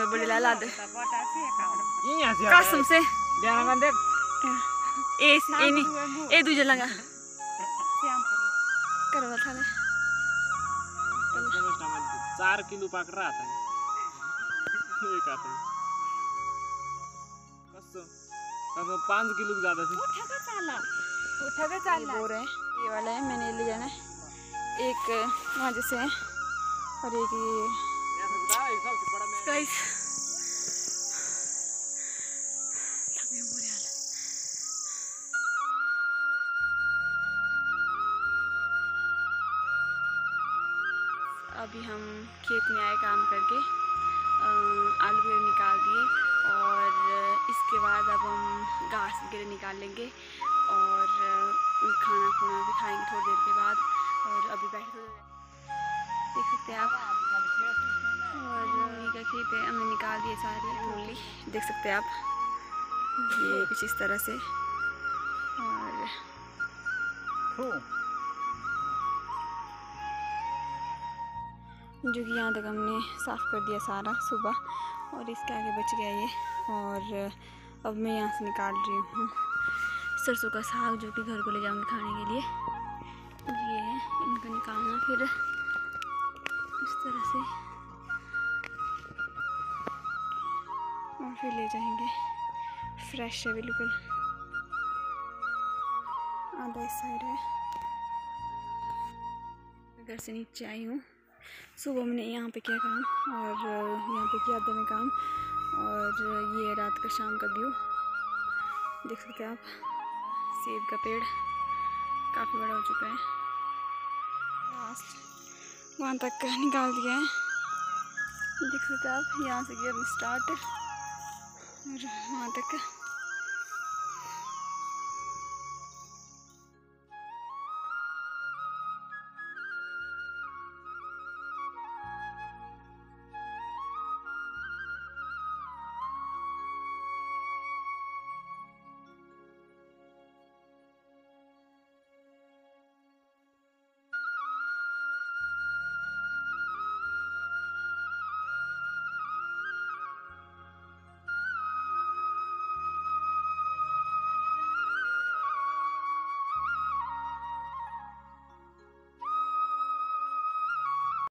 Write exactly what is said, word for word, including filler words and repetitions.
बड़ी लाला दे कसम से ध्यान देख ए ए नहीं ए दूजे लगा करवा था चार किलो पक रहा था एक आता कसो कसो पाँच किलो ज्यादा थी उठा के चला उठा के चला बोर है ये वाला है मैंने लिया ना एक वहाँ जैसे है और एक ये गाइस अभी हम खेत में आए काम करके आलू वगैरह निकाल दिए और इसके बाद अब हम घास वगैरह निकाल लेंगे और खाना खुना भी खाएंगे थोड़ी देर के बाद। और अभी बैठे देख सकते हैं आप और ये क्या खेत है हमने निकाल दिए सारी मूली देख सकते हैं आप ये कुछ इस तरह से। और जो कि यहाँ तक हमने साफ़ कर दिया सारा सुबह और इसके आगे बच गया ये। और अब मैं यहाँ से निकाल रही हूँ सरसों का साग जो कि घर को ले जाऊँगी खाने के लिए। ये है इनका निकालना फिर इस तरह से और फिर ले जाएंगे। फ्रेश है बिल्कुल आधा इस साइड है। घर से नीचे आई हूँ सुबह मैंने यहाँ पे किया काम और यहाँ पे किया था मैं काम और ये रात का शाम का व्यू देख सकते हैं आप। सेब का पेड़ काफ़ी बड़ा हो चुका है लास्ट वहाँ तक निकाल दिया है देख सकते हैं आप। यहाँ से किया स्टार्ट और वहाँ तक